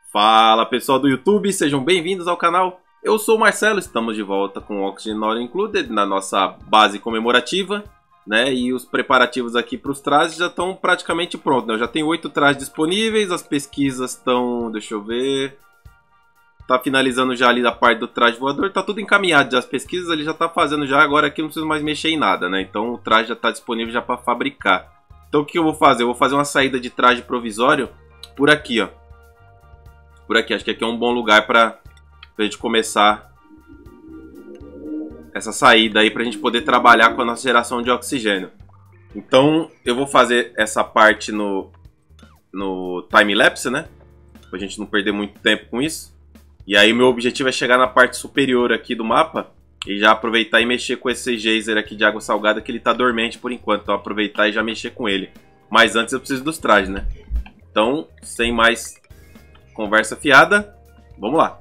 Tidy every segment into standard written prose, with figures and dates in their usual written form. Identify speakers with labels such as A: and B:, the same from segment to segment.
A: Fala pessoal do YouTube, sejam bem-vindos ao canal. Eu sou o Marcelo, estamos de volta com o Oxygen Not Included na nossa base comemorativa, né? E os preparativos aqui para os trajes já estão praticamente prontos, né? Eu já tenho 8 trajes disponíveis, as pesquisas estão, deixa eu ver, tá finalizando já ali da parte do traje voador, tá tudo encaminhado já, as pesquisas ele já tá fazendo já, agora aqui não preciso mais mexer em nada, né? Então o traje já tá disponível já para fabricar. Então o que eu vou fazer? Eu vou fazer uma saída de traje provisório por aqui, ó. Por aqui, acho que aqui é um bom lugar pra gente começar essa saída aí, pra gente poder trabalhar com a nossa geração de oxigênio. Então eu vou fazer essa parte no time-lapse, né? Pra gente não perder muito tempo com isso. E aí meu objetivo é chegar na parte superior aqui do mapa e já aproveitar e mexer com esse geyser aqui de água salgada, que ele tá dormente por enquanto. Então aproveitar e já mexer com ele. Mas antes eu preciso dos trajes, né? Então, sem mais conversa fiada, vamos lá.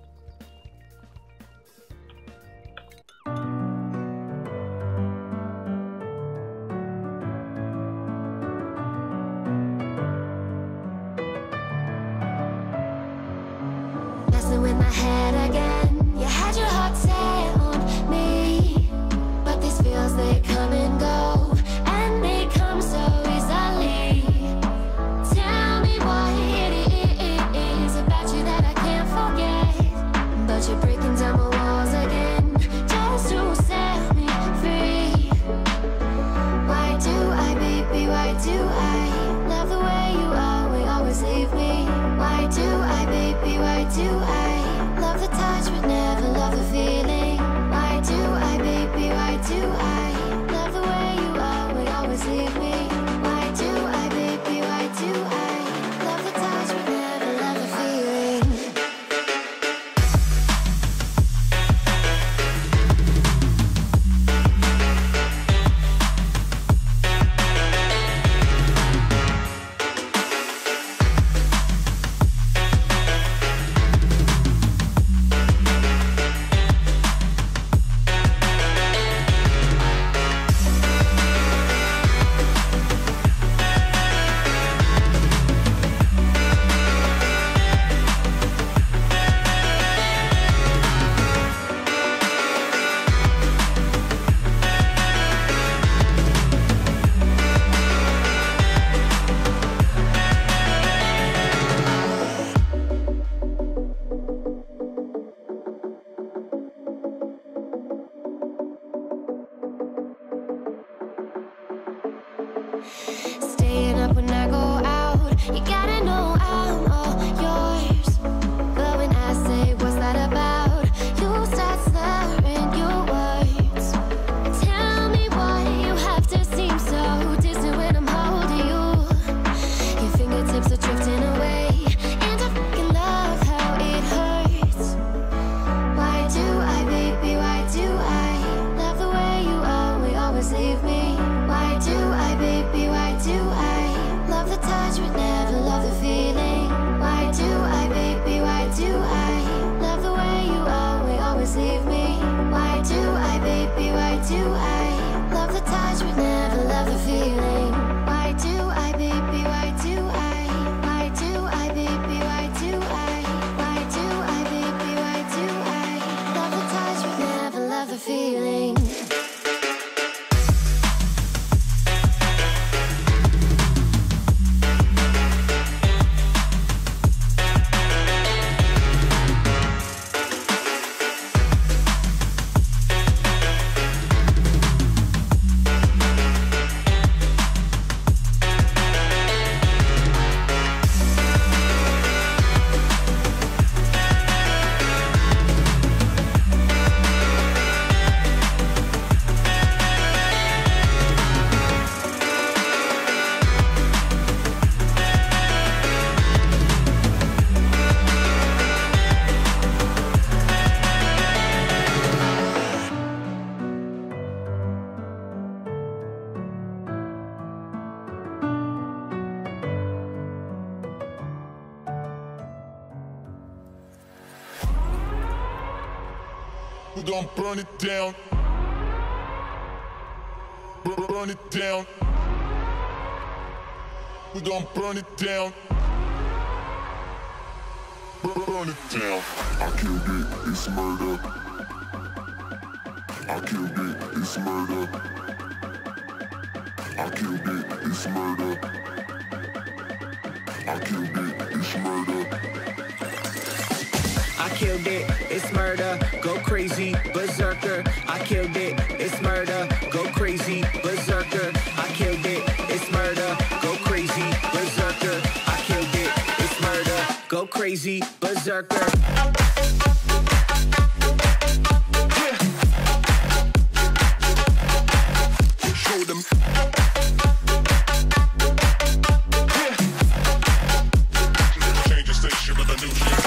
B: We're gonna burn it down. Burn it down. We're gonna burn it down. burn it down. I killed it, it's murder. I killed it, it's murder. I killed it, it's murder. I killed it, it's murder.
C: I killed it, it's murder, go crazy, berserker. I killed it, it's murder, go crazy, berserker. I killed it, it's murder, go crazy, berserker. I killed it, it's murder, go crazy, berserker.
B: Show them. Change the station with a new shit.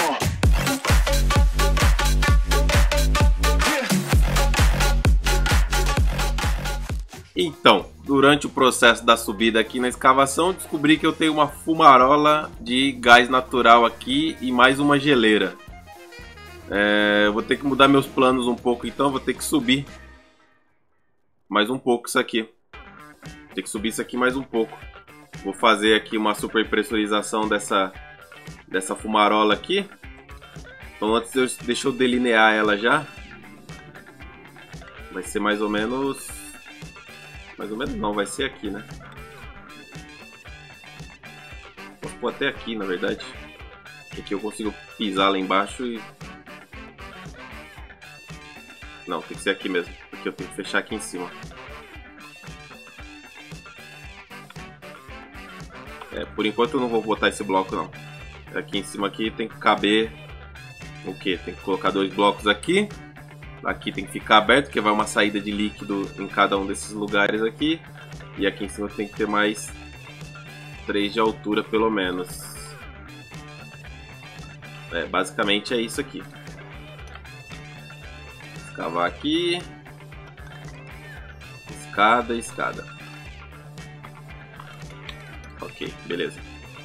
A: Então, durante o processo da subida aqui na escavação, descobri que eu tenho uma fumarola de gás natural aqui e mais uma geleira. Eu vou ter que mudar meus planos um pouco, então vou ter que subir mais um pouco isso aqui. Vou ter que subir isso aqui mais um pouco. Vou fazer aqui uma super pressurização dessa fumarola aqui. Então antes deixa eu delinear ela já. Vai ser mais ou menos... Mais ou menos não, vai ser aqui, né? Posso pôr até aqui, na verdade. Aqui eu consigo pisar lá embaixo e... Não, tem que ser aqui mesmo, porque eu tenho que fechar aqui em cima. Por enquanto eu não vou botar esse bloco não. Aqui em cima aqui tem que caber... O quê? Tem que colocar 2 blocos aqui. Aqui tem que ficar aberto, porque vai uma saída de líquido em cada um desses lugares aqui. E aqui em cima tem que ter mais 3 de altura pelo menos. Basicamente é isso aqui. Escavar aqui. Escada, escada. Ok, beleza.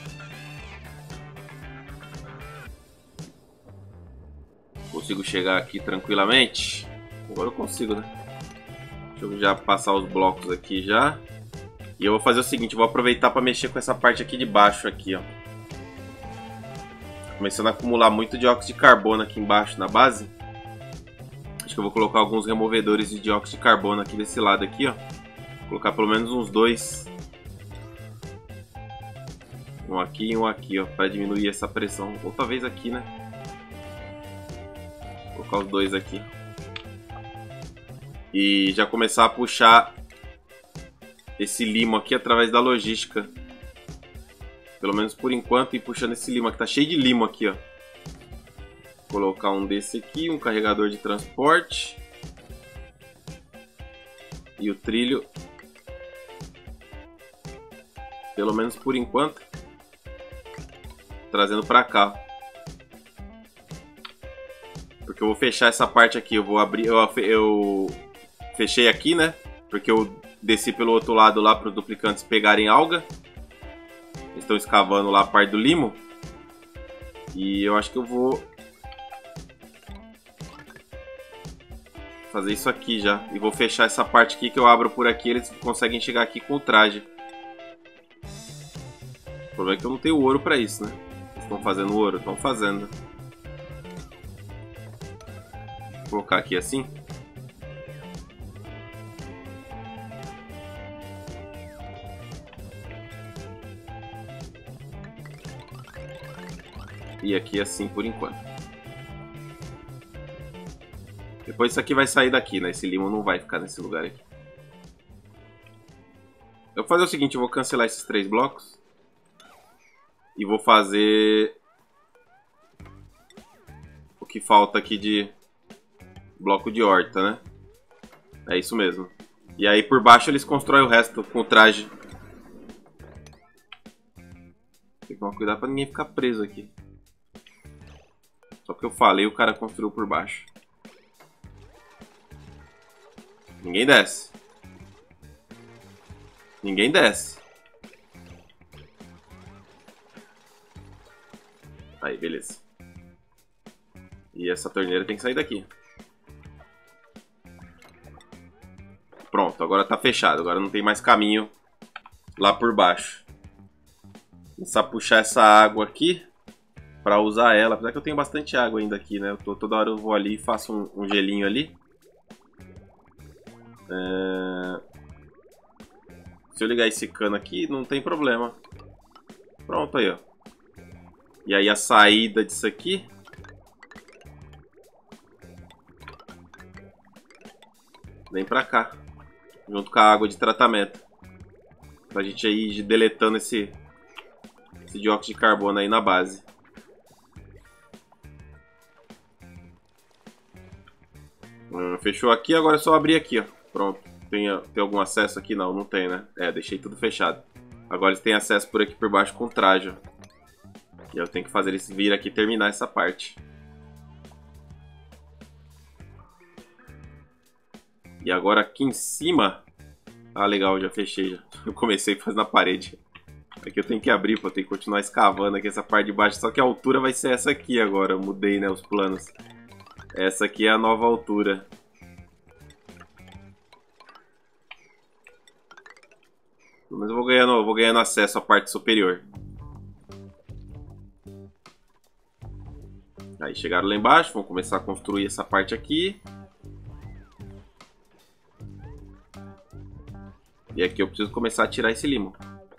A: Consigo chegar aqui tranquilamente? Agora eu consigo, né? Deixa eu já passar os blocos aqui já. E eu vou fazer o seguinte, vou aproveitar para mexer com essa parte aqui de baixo aqui, ó. Começando a acumular muito dióxido de carbono aqui embaixo na base. Acho que eu vou colocar alguns removedores de dióxido de carbono aqui desse lado aqui, ó. Vou colocar pelo menos uns 2. Um aqui e um aqui, ó, para diminuir essa pressão. Ou talvez aqui, né? Vou colocar os 2 aqui. E já começar a puxar esse limo aqui através da logística. Pelo menos por enquanto, ir puxando esse limo aqui. Tá cheio de limo aqui, ó. Vou colocar um desse aqui, um carregador de transporte. E o trilho. Pelo menos por enquanto. Trazendo pra cá. Porque eu vou fechar essa parte aqui. Eu vou abrir. Eu fechei aqui, né? Porque eu desci pelo outro lado lá para os duplicantes pegarem alga. Eles estão escavando lá a parte do limo. E eu acho que eu vou fazer isso aqui já. E vou fechar essa parte aqui que eu abro por aqui. Eles conseguem chegar aqui com o traje. O problema é que eu não tenho ouro para isso, né? Eles estão fazendo ouro? Estão fazendo. Vou colocar aqui assim. E aqui assim por enquanto. Depois isso aqui vai sair daqui, né? Esse limo não vai ficar nesse lugar aqui. Eu vou fazer o seguinte, eu vou cancelar esses 3 blocos. E vou fazer o que falta aqui de bloco de horta, né? É isso mesmo. E aí por baixo eles constroem o resto com o traje. Tem que tomar cuidado pra ninguém ficar preso aqui. Só porque eu falei, o cara construiu por baixo. Ninguém desce. Ninguém desce. Aí, beleza. E essa torneira tem que sair daqui. Pronto, agora tá fechado. Agora não tem mais caminho lá por baixo. Vou começar a puxar essa água aqui. pra usar ela. Apesar que eu tenho bastante água ainda aqui, né? Toda hora eu vou ali e faço um gelinho ali. Se eu ligar esse cano aqui, não tem problema. Pronto, aí, ó. E aí a saída disso aqui... vem pra cá. Junto com a água de tratamento. Pra gente ir deletando esse dióxido de carbono aí na base. Fechou aqui, agora é só abrir aqui, ó. Pronto. Tem algum acesso aqui? Não, não tem, né? Deixei tudo fechado. Agora eles têm acesso por aqui por baixo com o traje, ó. E eu tenho que fazer eles vir aqui e terminar essa parte. E agora aqui em cima... ah, legal, já fechei já. Eu comecei a fazer na parede. Aqui eu tenho que abrir, pô, eu tenho que continuar escavando aqui essa parte de baixo. Só que a altura vai ser essa aqui agora. Eu mudei, né, os planos. Essa aqui é a nova altura. Mas eu vou ganhando acesso à parte superior. Aí chegaram lá embaixo, vamos começar a construir essa parte aqui. E aqui eu preciso começar a tirar esse limo.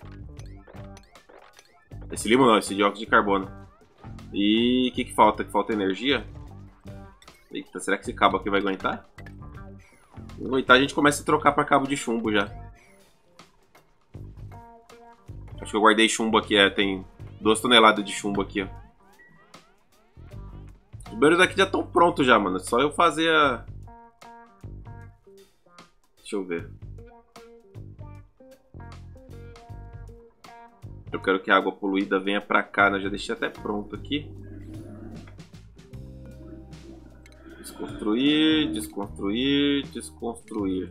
A: Esse limo não, esse dióxido de carbono. E o que falta? Que falta energia? Eita, será que esse cabo aqui vai aguentar? Se não aguentar, a gente começa a trocar para cabo de chumbo já. Acho que eu guardei chumbo aqui, tem 2 toneladas de chumbo aqui, ó. Os beiros daqui já estão prontos já, mano. É só eu fazer a... deixa eu ver. Eu quero que a água poluída venha pra cá, né? Já deixei até pronto aqui. Desconstruir, desconstruir, desconstruir.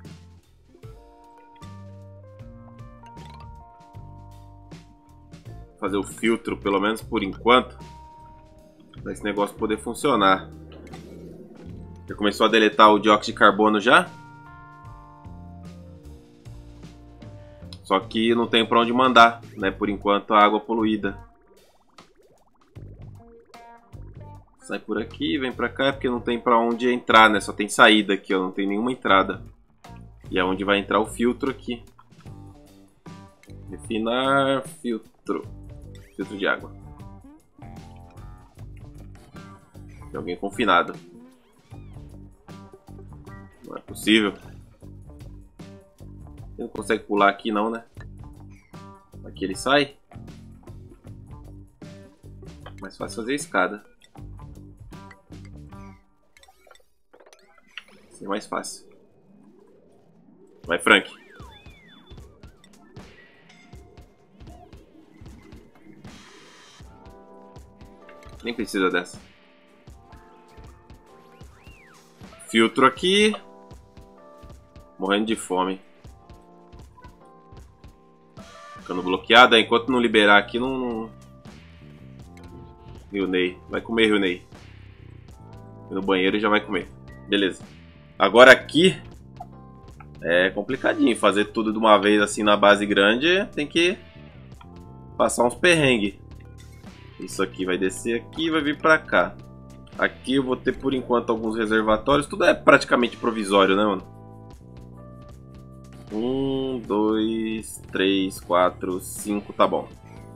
A: Fazer o filtro, pelo menos por enquanto. Pra esse negócio poder funcionar. Já começou a deletar o dióxido de carbono já? Só que não tem pra onde mandar, né? Por enquanto a água poluída. Sai por aqui, vem pra cá, é porque não tem pra onde entrar, né? Só tem saída aqui, ó. Não tem nenhuma entrada. E é onde vai entrar o filtro aqui. Refinar, filtro. Filtro de água. Tem alguém confinado. Não é possível. Ele não consegue pular aqui não, né? Aqui ele sai. Mais fácil fazer a escada. Assim é mais fácil. Vai, Frank. Nem precisa dessa. Filtro aqui. Morrendo de fome. Ficando bloqueado. Enquanto não liberar aqui, não... Ryunei. Vai comer, Ryunei. No banheiro já vai comer. Beleza. Agora aqui... é complicadinho. Fazer tudo de uma vez assim na base grande. Tem que... passar uns perrengues. Isso aqui vai descer aqui e vai vir pra cá. Aqui eu vou ter por enquanto alguns reservatórios. Tudo é praticamente provisório, né, mano? 1, 2, 3, 4, 5, tá bom.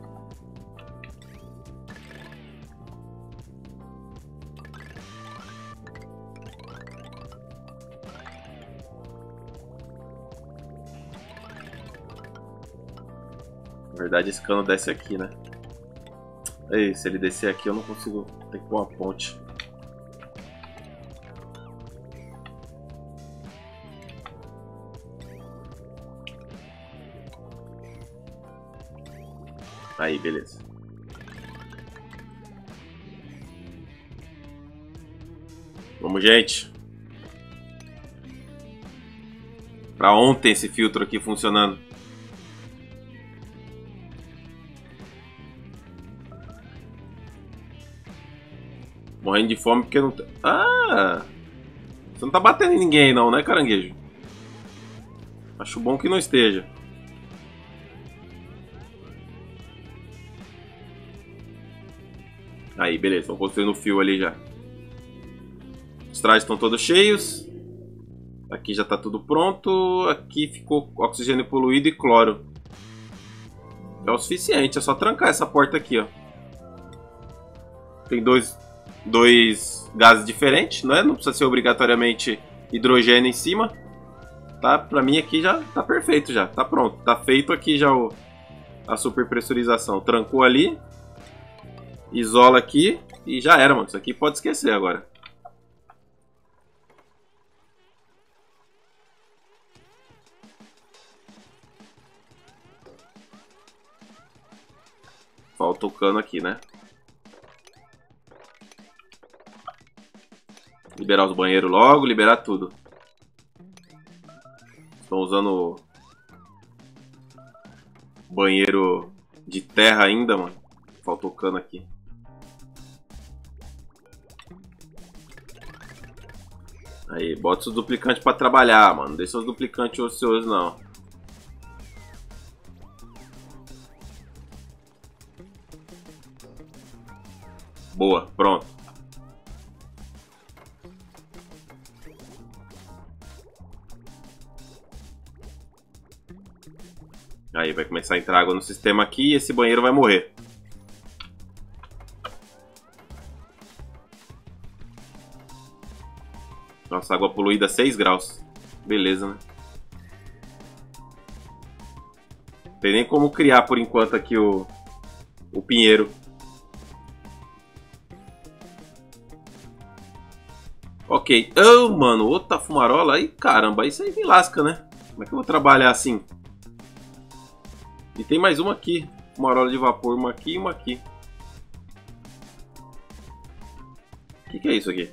A: Na verdade esse cano desce aqui, né? Ei, se ele descer aqui eu não consigo. Tem que pôr uma ponte. Aí, beleza. Vamos, gente. Pra ontem esse filtro aqui funcionando. Morrendo de fome porque não... Ah! Você não tá batendo em ninguém não, né, caranguejo? Acho bom que não esteja. Aí, beleza. Estão construindo o fio ali já. Os trajes estão todos cheios. Aqui já tá tudo pronto. Aqui ficou oxigênio poluído e cloro. É o suficiente. É só trancar essa porta aqui, ó. Tem dois gases diferentes, né? Não precisa ser obrigatoriamente hidrogênio em cima. Tá? Pra mim aqui já tá perfeito já. Tá pronto. Tá feito aqui já a superpressurização. Trancou ali. Isola aqui. E já era, mano. Isso aqui pode esquecer agora. Falta o cano aqui, né? Liberar os banheiros logo, liberar tudo. Estão usando banheiro de terra ainda, mano. Faltou o cano aqui. Aí, bota seus duplicantes pra trabalhar, mano. Não deixa seus duplicantes ociosos, não. Boa, pronto. Aí vai começar a entrar água no sistema aqui e esse banheiro vai morrer. Nossa, água poluída 6 graus. Beleza, né? Não tem nem como criar por enquanto aqui o pinheiro. Ok. Oh, mano, outra fumarola aí, caramba, isso aí me lasca, né? Como é que eu vou trabalhar assim? E tem mais uma aqui. Fumarola de vapor, uma aqui e uma aqui. O que é isso aqui?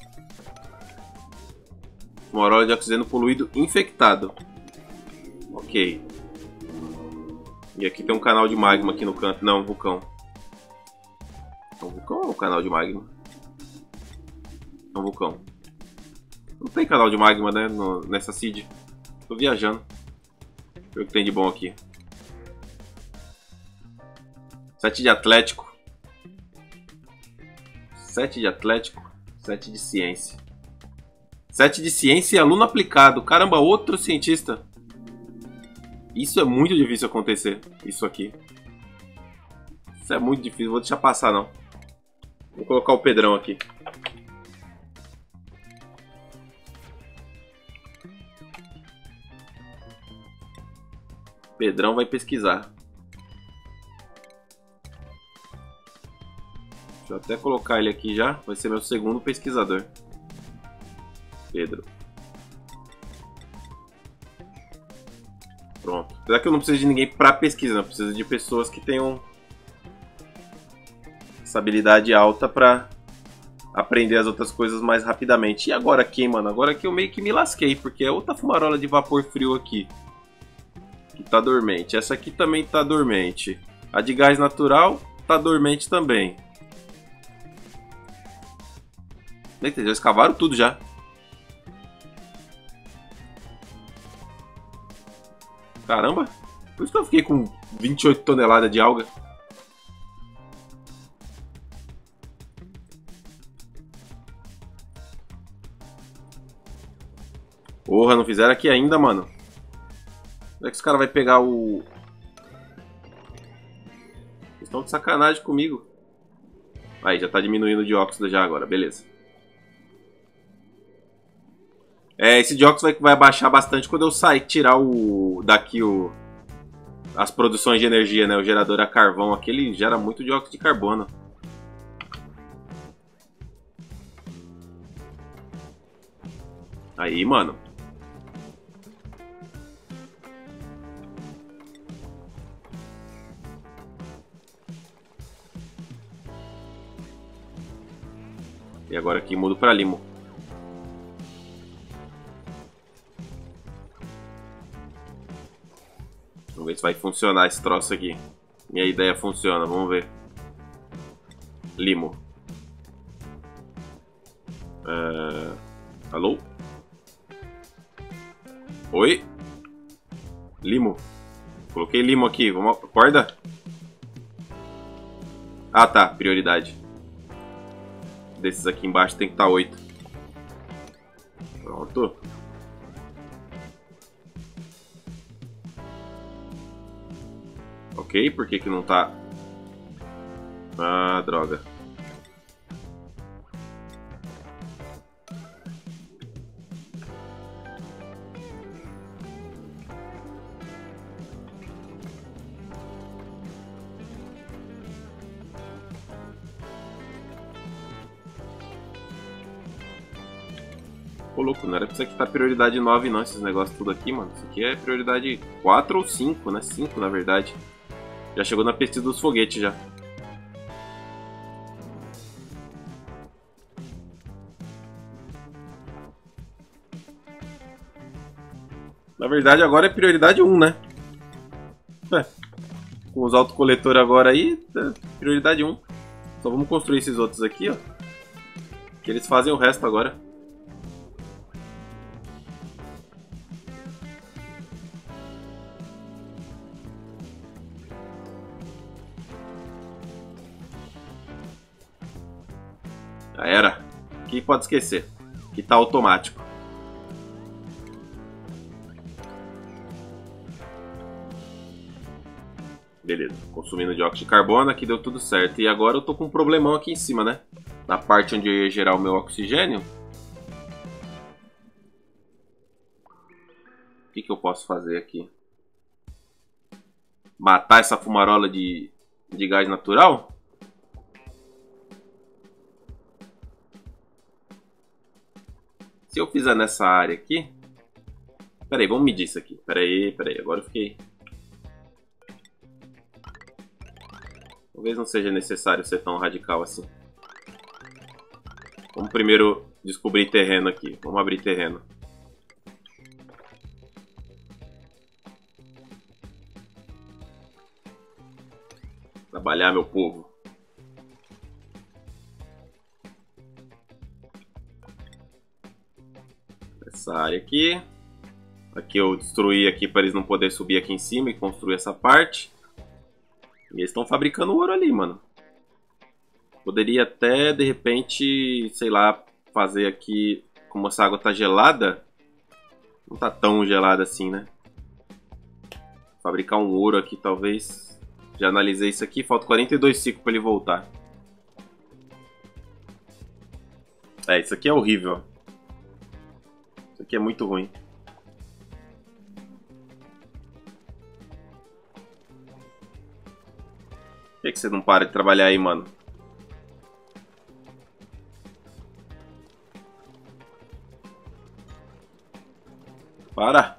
A: Fumarola de oxigênio poluído infectado. Ok. E aqui tem um canal de magma aqui no canto. Não, um vulcão. É um vulcão ou um canal de magma? É um vulcão. Não tem canal de magma, né? Nessa seed. Tô viajando. Deixa eu ver o que tem de bom aqui. 7 de atlético. 7 de atlético. 7 de ciência. 7 de ciência e aluno aplicado. Caramba, outro cientista. Isso é muito difícil acontecer. Isso aqui. Isso é muito difícil. Vou deixar passar, não. Vou colocar o Pedrão aqui. Pedrão vai pesquisar. Deixa eu até colocar ele aqui já. Vai ser meu segundo pesquisador. Pedro. Pronto. Apesar que eu não preciso de ninguém para pesquisa, eu preciso de pessoas que tenham essa habilidade alta para aprender as outras coisas mais rapidamente. E agora aqui, mano? Agora que eu meio que me lasquei, porque é outra fumarola de vapor frio aqui. Que tá dormente. Essa aqui também tá dormente. A de gás natural tá dormente também. Eita, já escavaram tudo já. Caramba. Por isso que eu fiquei com 28 toneladas de alga. Porra, não fizeram aqui ainda, mano. Como é que os caras vão pegar o... Eles estão de sacanagem comigo. Aí, já tá diminuindo o dióxido já agora, beleza. Esse dióxido vai abaixar bastante quando eu sair, tirar daqui as produções de energia, né? O gerador a carvão aqui, ele gera muito dióxido de carbono. Aí, mano. E agora aqui mudo para limo. Vamos ver se vai funcionar esse troço aqui. Minha ideia funciona, vamos ver. Limo. Alô? Oi? Limo. Coloquei limo aqui, vamos... Acorda? Ah tá, prioridade. desses aqui embaixo tem que estar 8. Pronto. Ok, por que que não tá? Ah, droga. Ô louco, não era pra isso aqui estar prioridade 9 não, esses negócios tudo aqui, mano. Isso aqui é prioridade 4 ou 5, né? 5 na verdade. Já chegou na pesquisa dos foguetes já. Na verdade agora é prioridade 1, né? É. Com os autocoletores agora aí, é prioridade 1. Só vamos construir esses outros aqui, ó. Que eles fazem o resto agora. Já era. Aqui pode esquecer. Aqui tá automático. Beleza. Consumindo dióxido de carbono. Aqui deu tudo certo. E agora eu tô com um problemão aqui em cima, né? Na parte onde eu ia gerar o meu oxigênio. O que que eu posso fazer aqui? Matar essa fumarola de gás natural? Se eu fizer nessa área aqui... Pera aí, vamos medir isso aqui. Pera aí. Agora eu fiquei... Talvez não seja necessário ser tão radical assim. Vamos primeiro descobrir terreno aqui. Vamos abrir terreno. Trabalhar, meu povo. Essa área aqui. Aqui eu destruí aqui para eles não poderem subir aqui em cima e construir essa parte. E eles estão fabricando ouro ali, mano. Poderia até, de repente, sei lá, fazer aqui... Como essa água tá gelada... Não tá tão gelada assim, né? Fabricar um ouro aqui, talvez. Já analisei isso aqui. Falta 42 ciclos pra ele voltar. É, isso aqui é horrível. Isso aqui é muito ruim. Por que você não para de trabalhar aí, mano? Para!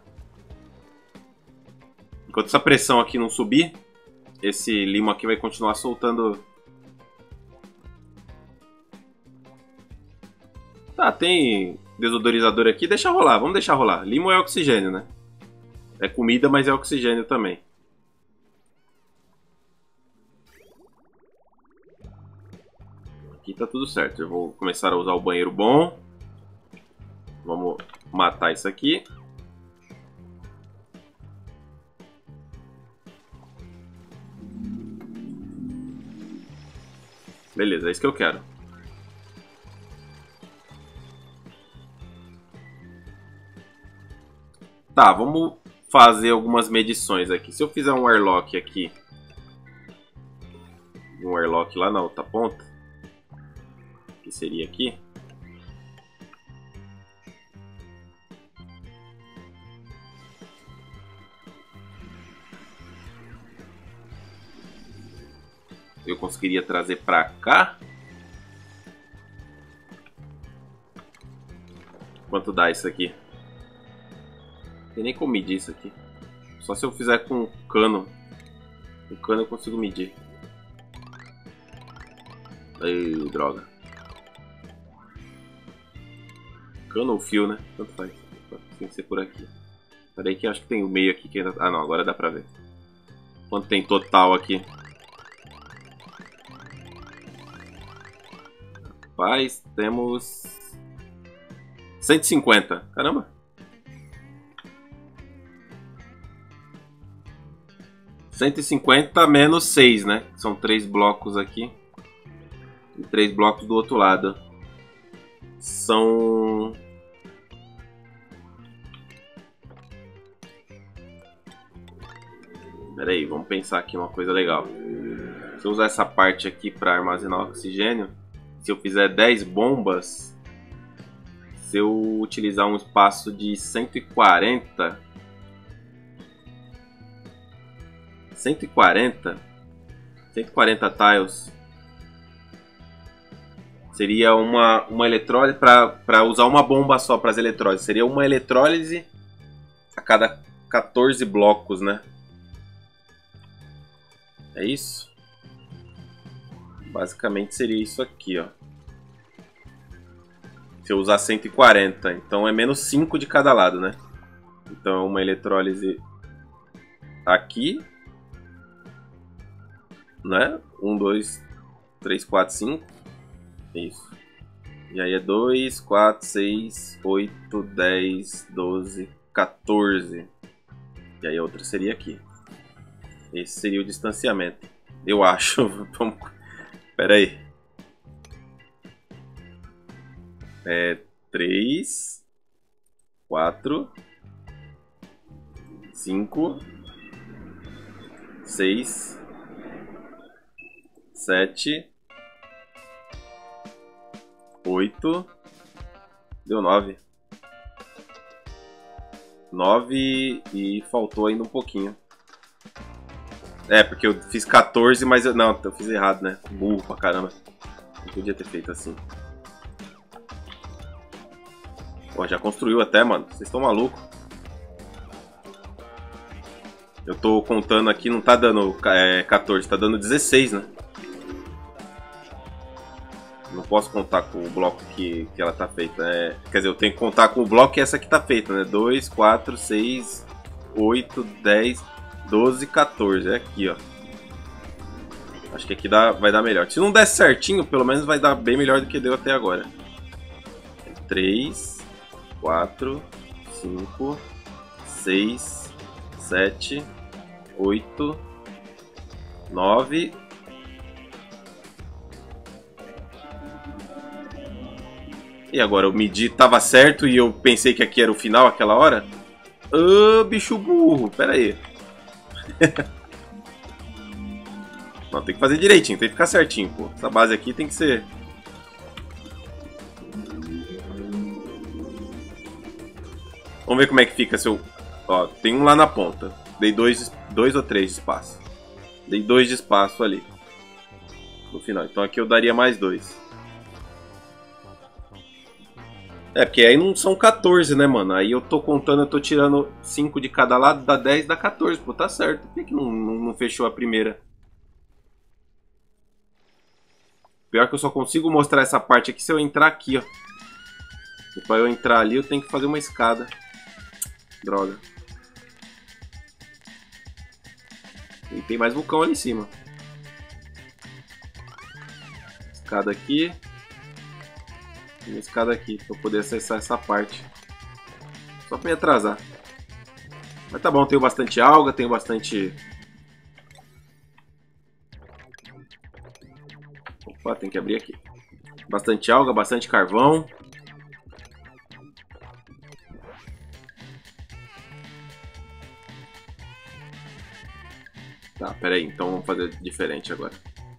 A: Enquanto essa pressão aqui não subir, esse limo aqui vai continuar soltando... Tá, tem desodorizador aqui, deixa rolar, vamos deixar rolar. Limo é oxigênio, né? É comida, mas é oxigênio também. Aqui tá tudo certo. Eu vou começar a usar o banheiro bom. Vamos matar isso aqui. Beleza, é isso que eu quero. Tá, vamos fazer algumas medições aqui. Se eu fizer um airlock aqui, um airlock lá na outra ponta, que seria aqui, eu conseguiria trazer pra cá. Quanto dá isso aqui? Não tem nem como medir isso aqui. Só se eu fizer com cano. Com cano eu consigo medir. Ai, droga. Cano ou fio, né? Tanto faz. Tem que ser por aqui. Pera aí que eu acho que tem o meio aqui que ainda... Ah não, agora dá pra ver. Quanto tem total aqui? Rapaz, temos... 150. Caramba. 150 menos 6, né? São 3 blocos aqui. E 3 blocos do outro lado. são... Pera aí, vamos pensar aqui uma coisa legal. Se eu usar essa parte aqui para armazenar oxigênio, se eu fizer 10 bombas, se eu utilizar um espaço de 140 tiles, seria uma eletrólise para usar uma bomba só para as eletrólises. Seria uma eletrólise a cada 14 blocos, né? É isso? Basicamente seria isso aqui, ó. Se eu usar 140, então é menos 5 de cada lado, né? Então uma eletrólise aqui, né? 1, 2, 3, 4, 5. Isso. E aí é 2, 4, 6, 8, 10, 12, 14. E aí a outra seria aqui. Esse seria o distanciamento. Eu acho. Vamos... Pera aí. 3, 4, 5, 6, 7, 8, deu 9. 9 e faltou ainda um pouquinho. É, porque eu fiz 14, mas não, eu fiz errado, né? Burro pra caramba. Não podia ter feito assim. Pô, já construiu até, mano. Vocês estão malucos. Eu tô contando aqui, não tá dando 14, tá dando 16, né? Não posso contar com o bloco que ela tá feita. Quer dizer, eu tenho que contar com o bloco que essa aqui tá feita, né? 2, 4, 6, 8, 10, 12, 14. É aqui, ó. Acho que aqui vai dar melhor. Se não der certinho, pelo menos vai dar bem melhor do que deu até agora. 3, 4, 5, 6, 7, 8, 9. E agora, eu medi, tava certo e eu pensei que aqui era o final, aquela hora? Ô, bicho burro, pera aí. Não, tem que fazer direitinho, tem que ficar certinho, pô. Essa base aqui tem que ser... Vamos ver como é que fica se eu... Ó, tem um lá na ponta. Dei 2 ou 3 de espaço. Dei 2 de espaço ali. No final. Então aqui eu daria mais 2. É, porque aí não são 14, né, mano? Aí eu tô contando, eu tô tirando 5 de cada lado, dá 10, dá 14. Pô, tá certo. Por que não fechou a primeira? Pior que eu só consigo mostrar essa parte aqui se eu entrar aqui, ó. E pra eu entrar ali, eu tenho que fazer uma escada. Droga. E tem mais vulcão ali em cima. Escada aqui. E uma escada aqui, pra eu poder acessar essa parte. Só pra me atrasar. Mas tá bom, tenho bastante alga, tenho bastante... Opa, tem que abrir aqui. Bastante alga, bastante carvão. Tá, pera aí, então vamos fazer diferente agora.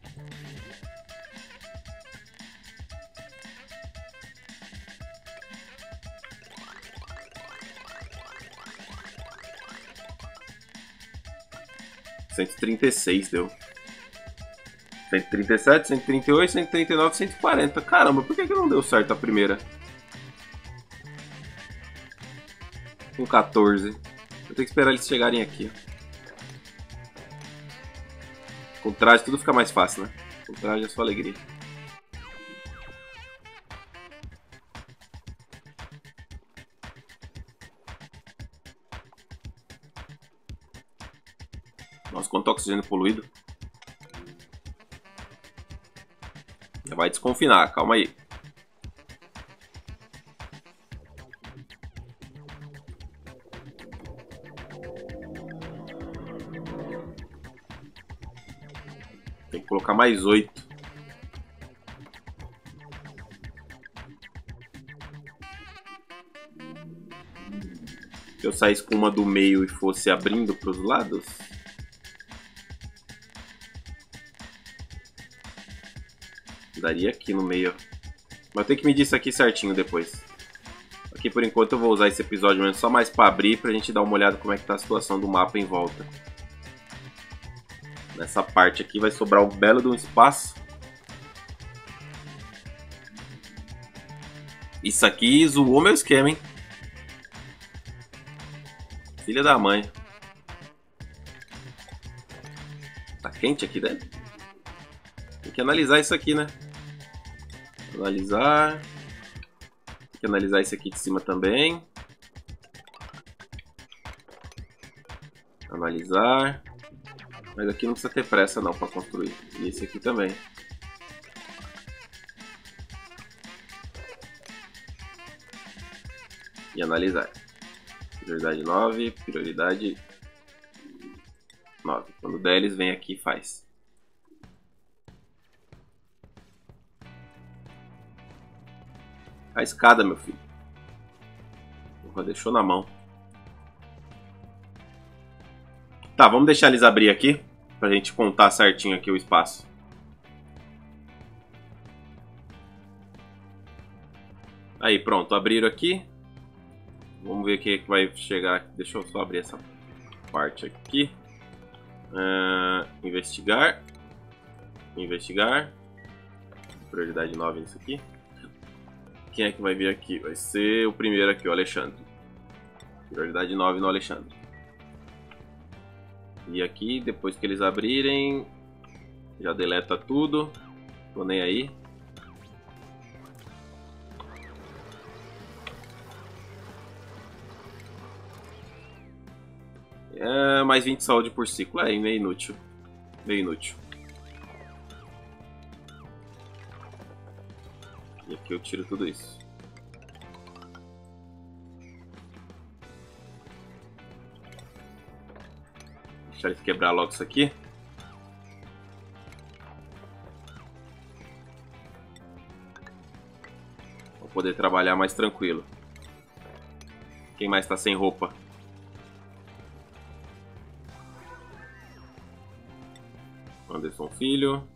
A: $136 deu. 137, 138, 139, 140. Caramba, por que não deu certo a primeira? Com 14. Eu tenho que esperar eles chegarem aqui. Com traje tudo fica mais fácil, né? Com traje é só alegria. Nossa, quanto oxigênio poluído. Já vai desconfinar, calma aí. Tem que colocar mais 8. Se eu saísse com uma do meio e fosse abrindo para os lados. Daria aqui no meio. Mas eu tenho que medir isso aqui certinho depois. Aqui por enquanto eu vou usar esse episódio mesmo só mais para abrir, pra gente dar uma olhada como é que tá a situação do mapa em volta. Nessa parte aqui vai sobrar um belo de um espaço. Isso aqui zoou meu esquema, hein? Filha da mãe. Tá quente aqui dentro? Tem que analisar isso aqui, né? Analisar. Tem que analisar esse aqui de cima também. Analisar. Mas aqui não precisa ter pressa não para construir. E esse aqui também. E analisar. Prioridade 9, prioridade 9. Quando der, eles vêm aqui e faz. A escada, meu filho. Porra, deixou na mão. Tá, vamos deixar eles abrir aqui. Pra gente contar certinho aqui o espaço. Aí, pronto. Abriram aqui. Vamos ver o que vai chegar. Deixa eu só abrir essa parte aqui. Investigar. Investigar. Prioridade 9 nisso aqui. Quem é que vai vir aqui? Vai ser o primeiro aqui, o Alexandre. Prioridade 9 no Alexandre. E aqui, depois que eles abrirem, já deleta tudo. Tô nem aí. Mais 20 de saúde por ciclo. É meio inútil. Meio inútil. E aqui eu tiro tudo isso. Deixa eles quebrar logo isso aqui. Vou poder trabalhar mais tranquilo. Quem mais tá sem roupa? Anderson Filho.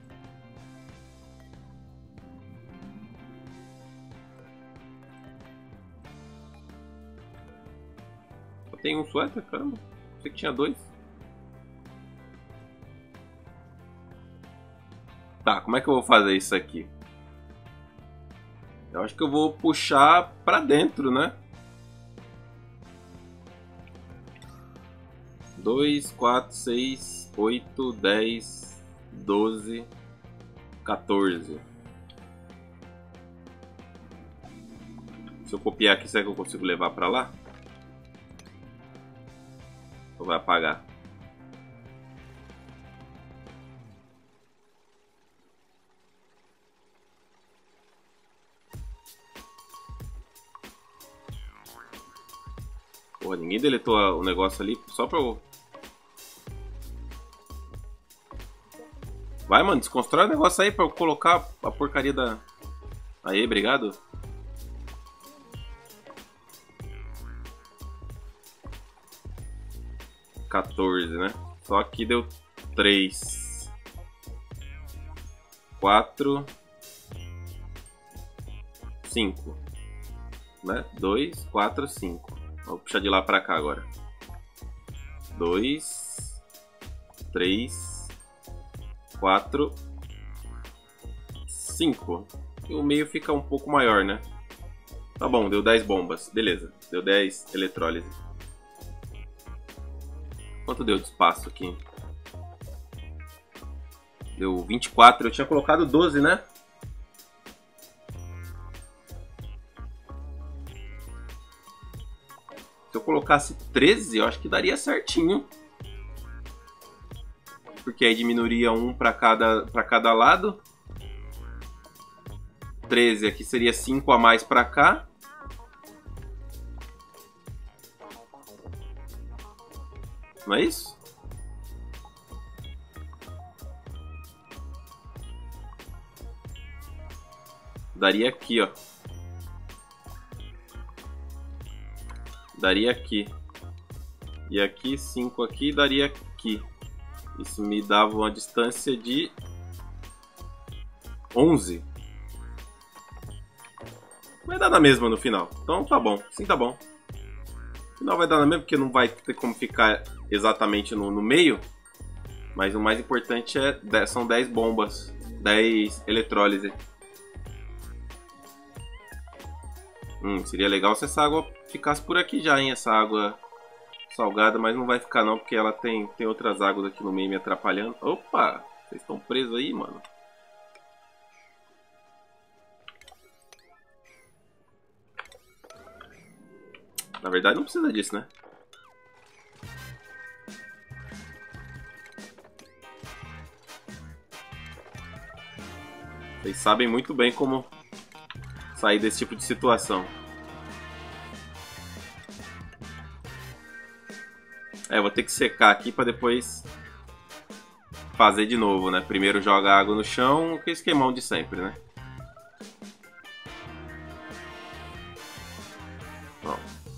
A: Só tem um suéter, caramba. Pensei que tinha dois. Tá, como é que eu vou fazer isso aqui? Eu acho que eu vou puxar pra dentro, né? 2, 4, 6, 8, 10, 12, 14. Se eu copiar aqui, será que eu consigo levar pra lá? Ou vai apagar? Porra, ninguém deletou o negócio ali só pra eu... Vai, mano, desconstrói o negócio aí pra eu colocar a porcaria da... Aí, obrigado. $14, né? Só aqui deu 3. 4. 5. Né? 2, 4, 5. Vou puxar de lá pra cá agora. 2, 3... 4, 5. E o meio fica um pouco maior, né? Tá bom, deu 10 bombas. Beleza, deu 10 eletrólise. Quanto deu de espaço aqui? Deu 24. Eu tinha colocado 12, né? Se eu colocasse 13, eu acho que daria certinho. Porque aí diminuiria um para cada lado. 13 aqui seria 5 a mais para cá. Não é isso? Daria aqui, ó. daria aqui. E aqui, 5 aqui, daria aqui. Isso me dava uma distância de 11. Vai dar na mesma no final. Então tá bom, sim, tá bom. No final vai dar na mesma, porque não vai ter como ficar exatamente no meio. Mas o mais importante são 10 bombas, 10 eletrólise. Seria legal se essa água ficasse por aqui já, hein? Essa água salgada, mas não vai ficar não, porque ela tem outras águas aqui no meio me atrapalhando. Opa! Vocês estão presos aí, mano. Na verdade não precisa disso, né? Vocês sabem muito bem como sair desse tipo de situação. Vou ter que secar aqui para depois fazer de novo, né? Primeiro joga água no chão, que é esquemão de sempre, né? Ó.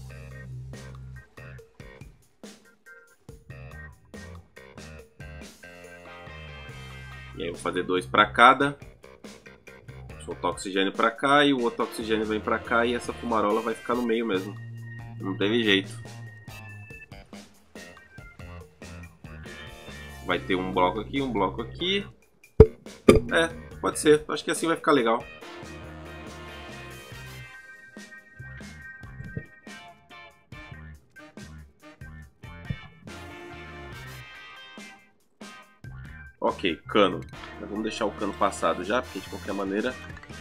A: E aí eu vou fazer 2 para cada. Soltar oxigênio para cá e o outro oxigênio vem para cá e essa fumarola vai ficar no meio mesmo. Não teve jeito. Vai ter um bloco aqui, um bloco aqui. Pode ser. Acho que assim vai ficar legal. Ok, cano. Mas vamos deixar o cano passado já, porque de qualquer maneira...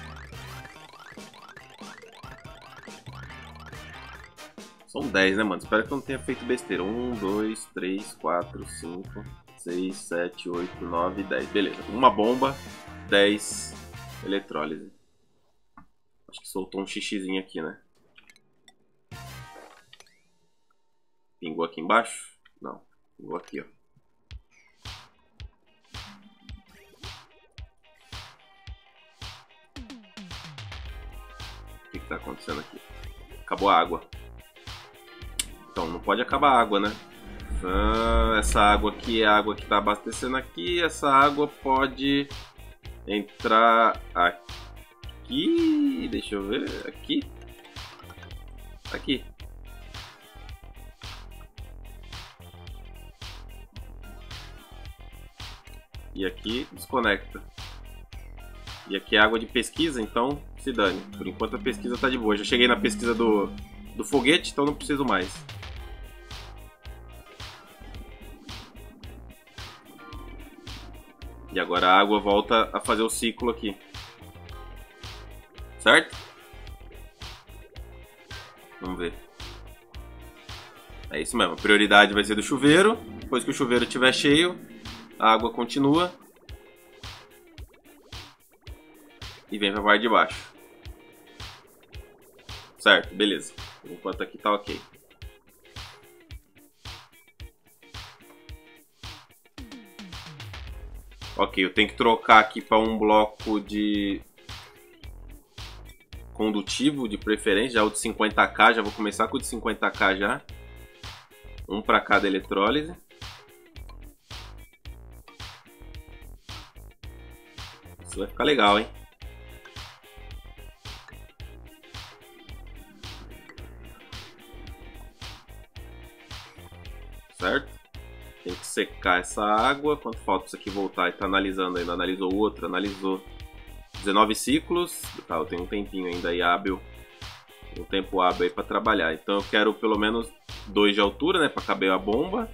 A: São 10, né, mano? Espero que eu não tenha feito besteira. 1, 2, 3, 4, 5, 6, 7, 8, 9, 10. Beleza. Uma bomba, 10 eletrólise. Acho que soltou um xixizinho aqui, né? Pingou aqui embaixo? Não. Pingou aqui, ó. O que tá acontecendo aqui? Acabou a água. Então, não pode acabar a água, né? Essa água aqui é a água que está abastecendo aqui. Essa água pode entrar aqui. Deixa eu ver. Aqui. Aqui. E aqui desconecta. E aqui é água de pesquisa, então se dane. Por enquanto a pesquisa tá de boa. Já cheguei na pesquisa do foguete, então não preciso mais. E agora a água volta a fazer o ciclo aqui. Certo? Vamos ver. É isso mesmo. A prioridade vai ser do chuveiro. Depois que o chuveiro estiver cheio, a água continua. E vem para a parte de baixo. Certo, beleza. Enquanto aqui tá ok. Ok, eu tenho que trocar aqui para um bloco de condutivo de preferência, já o de 50k, já vou começar com o de 50k já. Um para cada eletrólise. Isso vai ficar legal, hein? Certo? Tem que secar essa água. Quanto falta isso aqui voltar? Ele tá analisando ainda. Analisou o outro? Analisou. 19 ciclos. Tá, eu tenho um tempinho ainda aí hábil. Um tempo hábil aí pra trabalhar. Então eu quero pelo menos 2 de altura, né? Pra caber a bomba.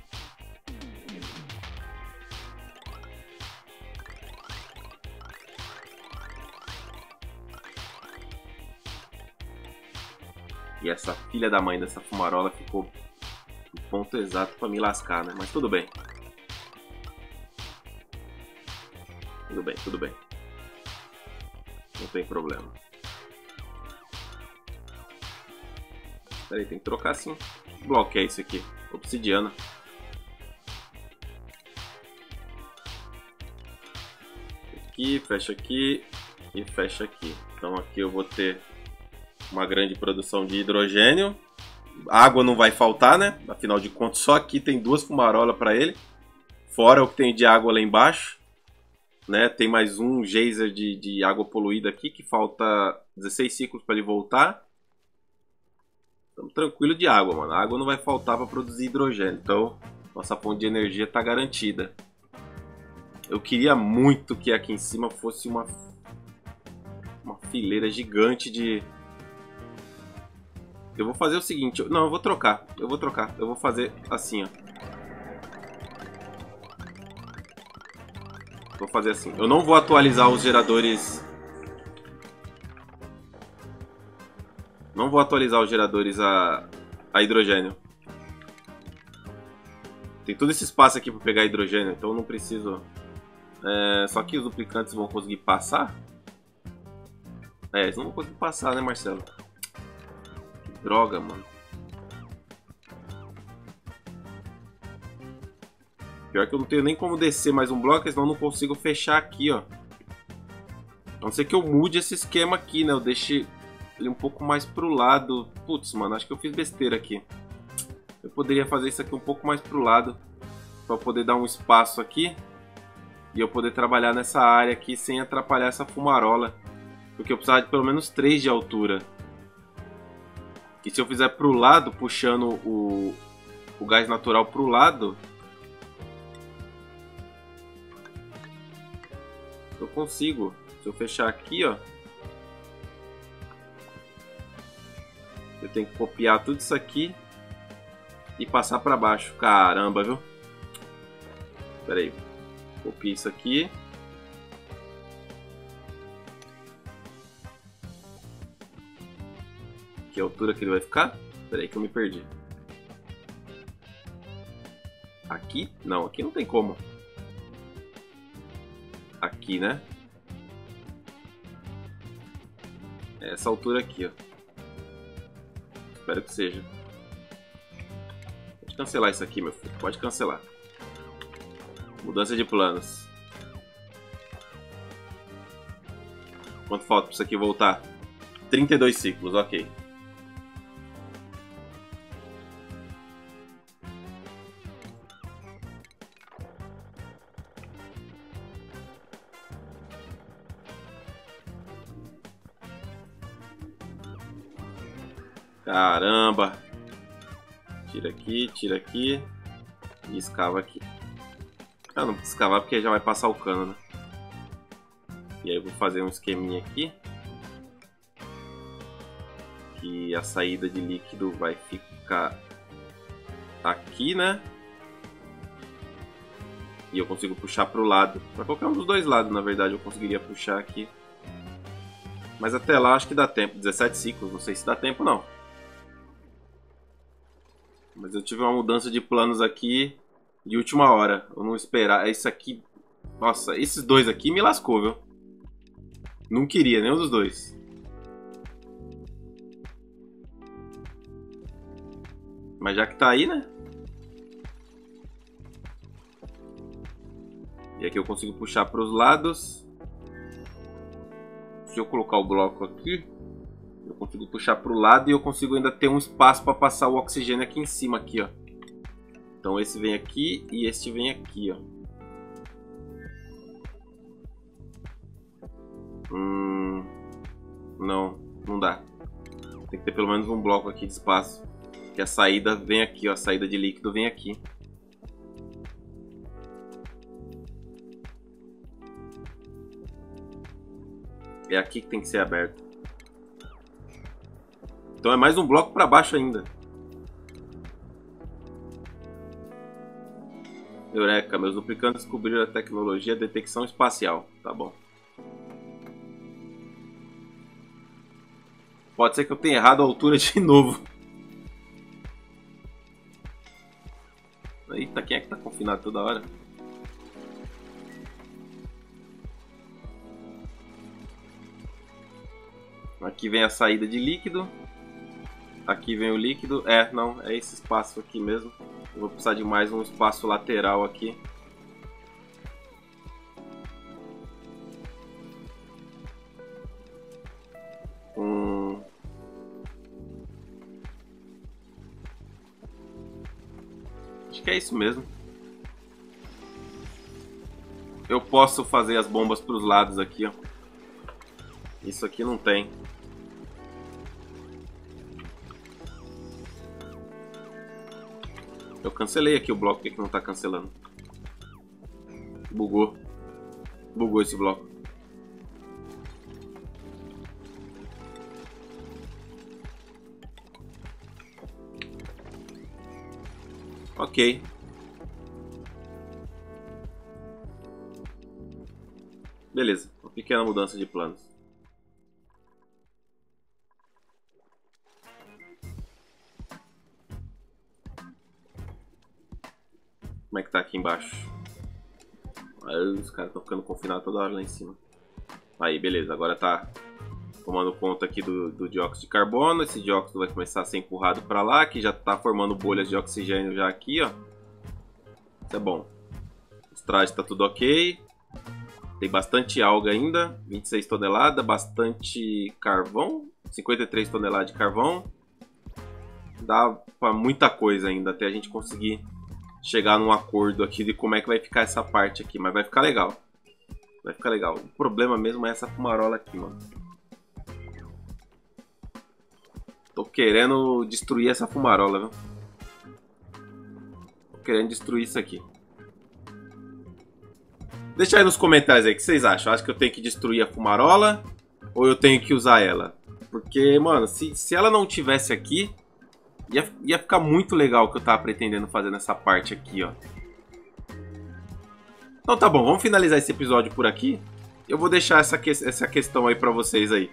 A: E essa filha da mãe dessa fumarola ficou no ponto exato pra me lascar, né? Mas tudo bem. Tudo bem, tudo bem. Não tem problema. Peraí, tem que trocar sim. Que bloco é esse aqui? Obsidiana. Aqui, fecha aqui e fecha aqui. Então aqui eu vou ter uma grande produção de hidrogênio. água não vai faltar, né? Afinal de contas, só aqui tem 2 fumarolas para ele. Fora o que tem de água lá embaixo. Né? Tem mais um geyser de água poluída aqui, que falta 16 ciclos para ele voltar. Estamos tranquilo de água, mano. A água não vai faltar para produzir hidrogênio. Então, nossa fonte de energia está garantida. Eu queria muito que aqui em cima fosse uma fileira gigante de... Eu vou fazer o seguinte... Não, eu vou trocar. Eu vou fazer assim, ó. Vou fazer assim. Eu não vou atualizar os geradores... Não vou atualizar os geradores a hidrogênio. Tem todo esse espaço aqui para pegar hidrogênio, então eu não preciso... só que os duplicantes vão conseguir passar? Eles não vão conseguir passar, né, Marcelo? Que droga, mano. Pior que eu não tenho nem como descer mais um bloco, senão eu não consigo fechar aqui, ó. A não ser que eu mude esse esquema aqui, né? Eu deixe ele um pouco mais pro lado. Putz, mano, acho que eu fiz besteira aqui. Eu poderia fazer isso aqui um pouco mais pro lado, para poder dar um espaço aqui e eu poder trabalhar nessa área aqui sem atrapalhar essa fumarola. Porque eu precisava de pelo menos 3 de altura. E se eu fizer pro lado, puxando o gás natural pro lado, eu consigo. Se eu fechar aqui, ó, eu tenho que copiar tudo isso aqui e passar para baixo. Caramba, viu? Pera aí. Copia isso aqui. Que altura que ele vai ficar? Pera aí que eu me perdi. Aqui? Não, aqui não tem como. Aqui, né? Essa altura aqui, ó. Espero que seja. Pode cancelar isso aqui, meu filho. Pode cancelar. Mudança de planos. Quanto falta para isso aqui voltar? 32 ciclos, ok. Caramba! Tira aqui e escava aqui. Ah, não precisa escavar porque já vai passar o cano, né? E aí eu vou fazer um esqueminha aqui. Que a saída de líquido vai ficar aqui, né? E eu consigo puxar para o lado. Para qualquer um dos dois lados, na verdade, eu conseguiria puxar aqui. Mas até lá acho que dá tempo. 17 ciclos, não sei se dá tempo não. Mas eu tive uma mudança de planos aqui de última hora. Eu não esperava. Isso aqui... Nossa, esses dois aqui me lascou, viu? Não queria nenhum dos dois. Mas já que tá aí, né? E aqui eu consigo puxar para os lados. Se eu colocar o bloco aqui, eu consigo puxar para o lado e eu consigo ainda ter um espaço para passar o oxigênio aqui em cima, aqui, ó. Então esse vem aqui e este vem aqui, ó. Não dá. Tem que ter pelo menos um bloco aqui de espaço. Que a saída vem aqui, ó. A saída de líquido vem aqui. É aqui que tem que ser aberto. Então é mais um bloco para baixo ainda. Eureka, meus duplicantes descobriram a tecnologia de detecção espacial. Tá bom. Pode ser que eu tenha errado a altura de novo. Eita, quem é que tá confinado toda hora? Aqui vem a saída de líquido. Aqui vem o líquido. Não, é esse espaço aqui mesmo. Eu vou precisar de mais um espaço lateral aqui. Acho que é isso mesmo. Eu posso fazer as bombas para os lados aqui, ó. Isso aqui não tem. Eu cancelei aqui o bloco, por que não tá cancelando? Bugou. Bugou esse bloco. Ok. Beleza, uma pequena mudança de planos. Como é que tá aqui embaixo? Aí, os caras estão ficando confinados toda hora lá em cima. Aí, beleza, agora tá tomando conta aqui do dióxido de carbono. Esse dióxido vai começar a ser empurrado para lá, que já tá formando bolhas de oxigênio já aqui, ó. Isso é bom. Os trajes tá tudo ok. Tem bastante alga ainda, 26 toneladas, bastante carvão, 53 toneladas de carvão. Dá para muita coisa ainda até a gente conseguir chegar num acordo aqui de como é que vai ficar essa parte aqui, mas vai ficar legal. Vai ficar legal. O problema mesmo é essa fumarola aqui, mano. Tô querendo destruir essa fumarola, viu? Tô querendo destruir isso aqui. Deixa aí nos comentários aí o que vocês acham. Acho que eu tenho que destruir a fumarola ou eu tenho que usar ela? Porque, mano, se ela não tivesse aqui, ia ficar muito legal o que eu tava pretendendo fazer nessa parte aqui, ó. Então tá bom, vamos finalizar esse episódio por aqui. Eu vou deixar essa questão aí pra vocês aí.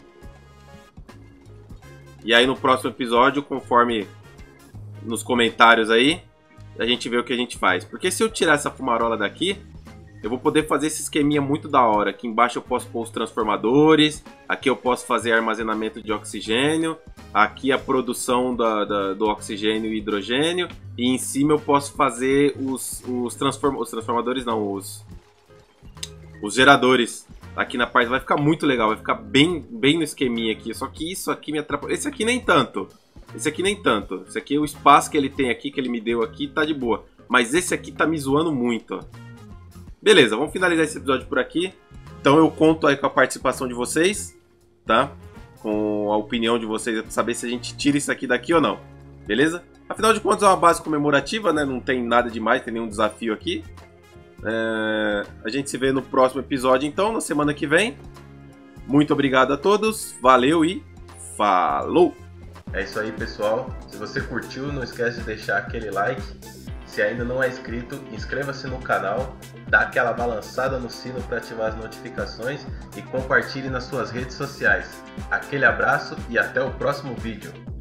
A: E aí no próximo episódio, conforme nos comentários aí, a gente vê o que a gente faz. Porque se eu tirar essa fumarola daqui, eu vou poder fazer esse esqueminha muito da hora. Aqui embaixo eu posso pôr os transformadores. Aqui eu posso fazer armazenamento de oxigênio. Aqui a produção do oxigênio e hidrogênio. E em cima eu posso fazer os transformadores, não, os geradores. Aqui na parte vai ficar muito legal. Vai ficar bem no esqueminha aqui. Só que isso aqui me atrapalha. Esse aqui nem tanto. Esse aqui nem tanto. Esse aqui, o espaço que ele tem aqui, que ele me deu aqui, tá de boa. Mas esse aqui tá me zoando muito, ó. Beleza, vamos finalizar esse episódio por aqui. Então eu conto aí com a participação de vocês, tá? Com a opinião de vocês, pra saber se a gente tira isso aqui daqui ou não. Beleza? Afinal de contas é uma base comemorativa, né? Não tem nada demais, tem nenhum desafio aqui. A gente se vê no próximo episódio então, na semana que vem. Muito obrigado a todos, valeu e falou! É isso aí, pessoal. Se você curtiu, não esquece de deixar aquele like. Se ainda não é inscrito, inscreva-se no canal, dá aquela balançada no sino para ativar as notificações e compartilhe nas suas redes sociais. Aquele abraço e até o próximo vídeo.